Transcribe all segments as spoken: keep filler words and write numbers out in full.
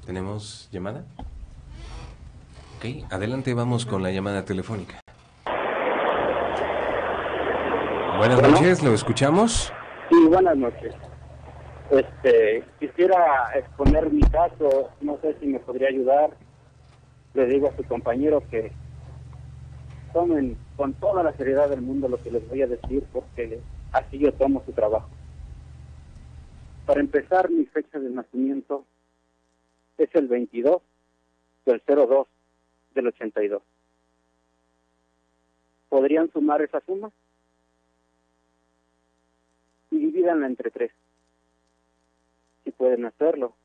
¿Tenemos llamada? Ok, adelante, vamos con la llamada telefónica. Buenas Bueno. noches, ¿lo escuchamos? Sí, buenas noches. Este, quisiera exponer mi caso, no sé si me podría ayudar. Le digo a su compañero que tomen con toda la seriedad del mundo lo que les voy a decir, porque así yo tomo su trabajo. Para empezar, mi fecha de nacimiento es el veintidós del cero dos del ochenta y dos. ¿Podrían sumar esa suma? Y divídanla entre tres. Si pueden hacerlo.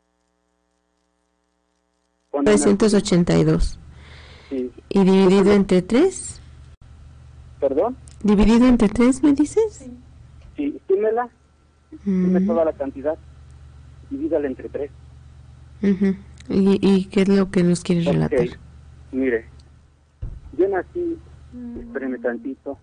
Ponen novecientos ochenta y dos. Sí. ¿Y dividido entre tres? ¿Perdón? ¿Dividido entre tres, me dices? Sí, súmela, Mm. sume toda la cantidad, divídala entre tres. Uh-huh. ¿Y, ¿Y qué es lo que nos quieres Ok, relatar? mire, yo nací, espéreme tantito,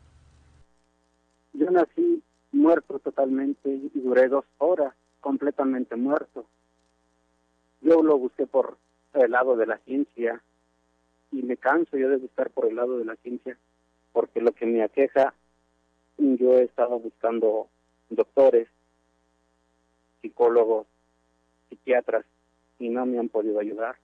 yo nací muerto totalmente y duré dos horas completamente muerto. Yo lo busqué por el lado de la ciencia y me canso yo de buscar por el lado de la ciencia, porque lo que me aqueja, yo he estado buscando doctores, psicólogos, psiquiatras, y no me han podido ayudar.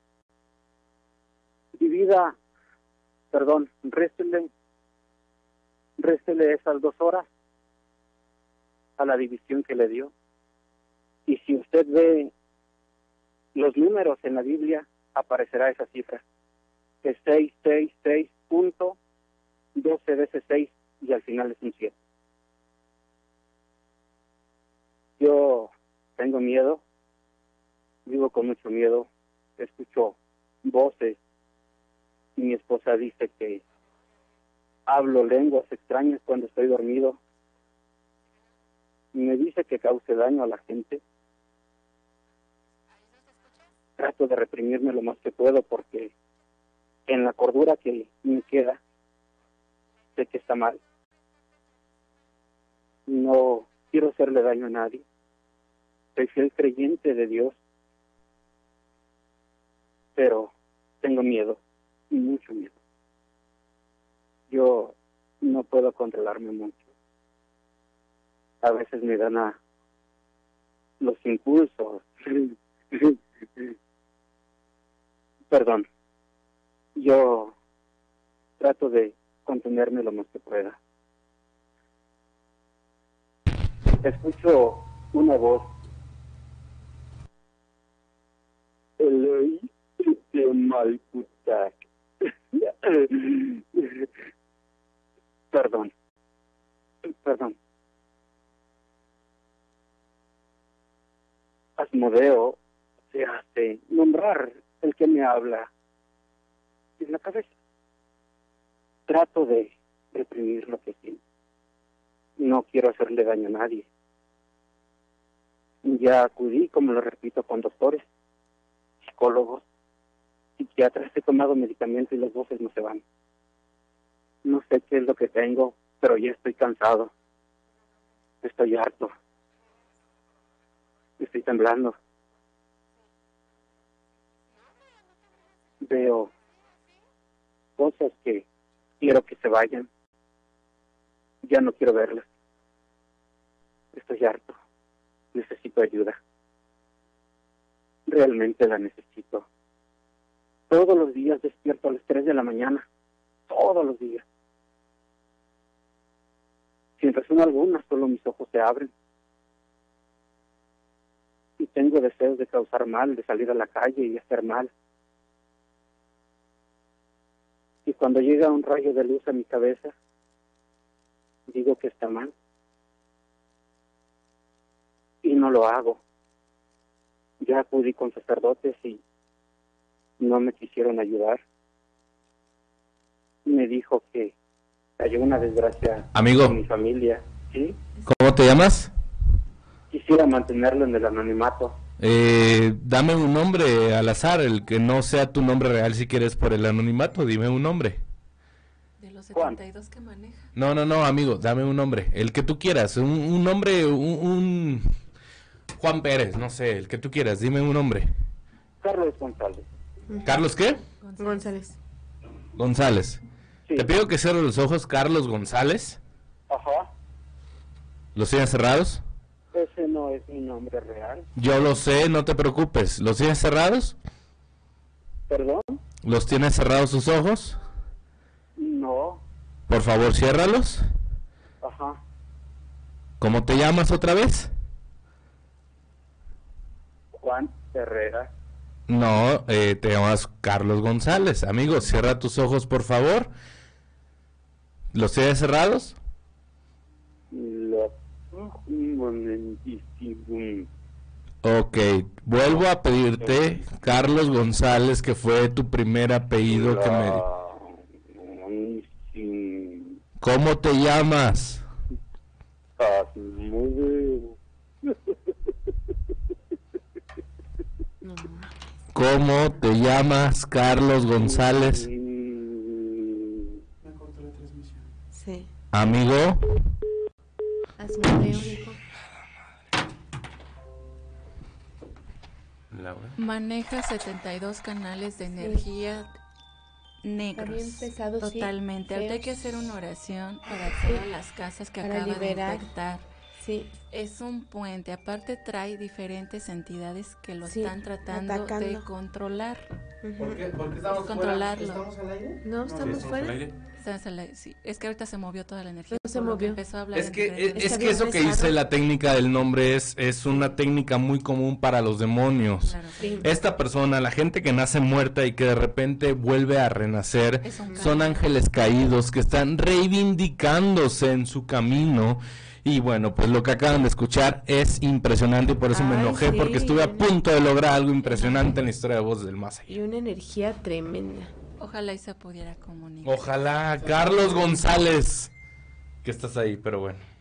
Divida, perdón, réstele, réstele esas dos horas a la división que le dio. Y si usted ve los números en la Biblia, aparecerá esa cifra, que es seis, seis, seis punto doce veces seis, y al final es un siete. Yo tengo miedo, vivo con mucho miedo, escucho voces y mi esposa dice que hablo lenguas extrañas cuando estoy dormido. Me dice que cause daño a la gente. Trato de reprimirme lo más que puedo porque en la cordura que me queda sé que está mal. No quiero hacerle daño a nadie. Soy fiel creyente de Dios, pero tengo miedo, y mucho miedo. Yo no puedo controlarme mucho. A veces me dan a los impulsos. Perdón. Yo trato de contenerme lo más que pueda. Escucho una voz. Eloy de Malkutak. Perdón. Perdón. Asmodeo se hace nombrar el que me habla en la cabeza. Trato de reprimir lo que siento. No quiero hacerle daño a nadie. Ya acudí, como lo repito, con doctores, psicólogos, psiquiatras. He tomado medicamentos y las voces no se van. No sé qué es lo que tengo, pero ya estoy cansado. Estoy harto. Estoy temblando. Veo cosas que quiero que se vayan. Ya no quiero verlas. Estoy harto. Necesito ayuda. Realmente la necesito. Todos los días despierto a las tres de la mañana. Todos los días. Sin razón alguna, solo mis ojos se abren. Y tengo deseos de causar mal, de salir a la calle y hacer mal. Y cuando llega un rayo de luz a mi cabeza, digo que está mal. Y no lo hago. Ya acudí con sacerdotes y no me quisieron ayudar. Me dijo que cayó una desgracia Amigo. en mi familia. ¿Sí? ¿Cómo te llamas? Quisiera mantenerlo en el anonimato. Eh, dame un nombre al azar, el que no sea tu nombre real si quieres por el anonimato, dime un nombre. De los setenta y dos que maneja. No, no, no, amigo, dame un nombre, el que tú quieras, un, un nombre, un, un Juan Pérez, no sé, el que tú quieras, dime un nombre. Carlos González. ¿Carlos qué? González. González. Sí. Te pido que cierres los ojos, Carlos González. Ajá. ¿Los tienes cerrados? Ese no es mi nombre real. Yo lo sé, no te preocupes. ¿Los tienes cerrados? ¿Perdón? ¿Los tienes cerrados tus ojos? No. Por favor, ciérralos. Ajá. ¿Cómo te llamas otra vez? Juan Herrera. No, eh, te llamas Carlos González. Amigo, cierra tus ojos, por favor. ¿Los tienes cerrados? Lo... Un momentísimo. Ok, vuelvo a pedirte, Carlos González, que fue tu primer apellido que me... Sin... ¿Cómo te llamas? Asmodeo. No. ¿Cómo te llamas, Carlos González? Sí. Amigo, Asmodeo, dijo. Maneja setenta y dos canales de energía negros. Está bien pesado, sí, Totalmente. Ahorita hay feos. que hacer una oración para todas las casas que Para acaba liberar. de infectar. Sí. Es un puente. Aparte trae diferentes entidades que lo Sí, están tratando atacando. de controlar. Ujú. ¿Por qué Es estamos controlarlo. ¿Estamos al aire? No, estamos fuera. Estás al aire, sí. Es que ahorita se movió toda la energía. No se por lo que movió. empezó a hablar Es en que, es, diferentes- es Está que bien eso que pesado. dice la técnica del nombre es, es una técnica muy común para los demonios. Claro, Sí. Esta persona, la gente que nace muerta y que de repente vuelve a renacer, Es un son karma. ángeles caídos que están reivindicándose en su camino. Y bueno, pues lo que acaban de escuchar es impresionante y por eso me Ay, enojé, sí. porque estuve a punto de lograr algo impresionante en la historia de Voces del Más Allá. Y una energía tremenda. Ojalá y se pudiera comunicar. Ojalá, Carlos González, que estás ahí, pero bueno.